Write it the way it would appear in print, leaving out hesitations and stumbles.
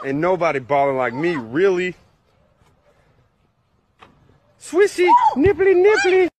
Ain't nobody balling like me, really. Swissy, nippity, nippity.